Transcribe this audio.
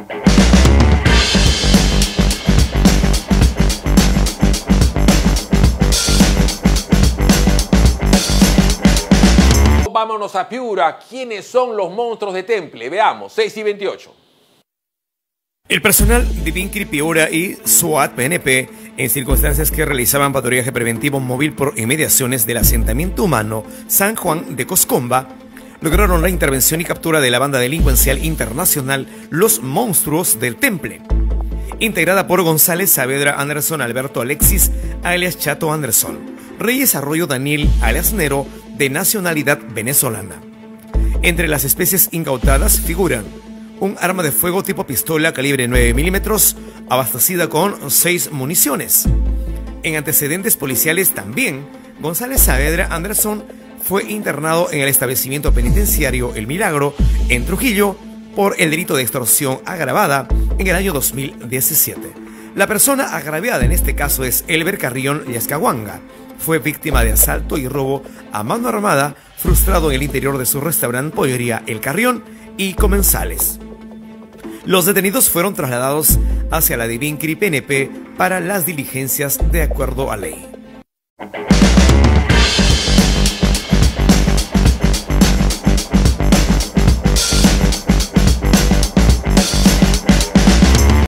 Vámonos a Piura. ¿Quiénes son los monstruos de Temple? Veamos, 6:28. El personal de Vincri Piura y SWAT PNP, en circunstancias que realizaban patrullaje preventivo móvil por inmediaciones del asentamiento humano San Juan de Coscomba, lograron la intervención y captura de la banda delincuencial internacional Los Monstruos del Temple, integrada por González Saavedra Anderson, Alberto Alexis, alias Chato Anderson, Reyes Arroyo Daniel, alias Nero, de nacionalidad venezolana. Entre las especies incautadas figuran un arma de fuego tipo pistola calibre 9 milímetros, abastecida con 6 municiones. En antecedentes policiales también, González Saavedra Anderson fue internado en el establecimiento penitenciario El Milagro, en Trujillo, por el delito de extorsión agravada en el año 2017. La persona agraviada en este caso es Elber Carrión Yascahuanga. Fue víctima de asalto y robo a mano armada frustrado en el interior de su restaurante Pollería El Carrión y Comensales. Los detenidos fueron trasladados hacia la de Vincri PNP para las diligencias de acuerdo a ley.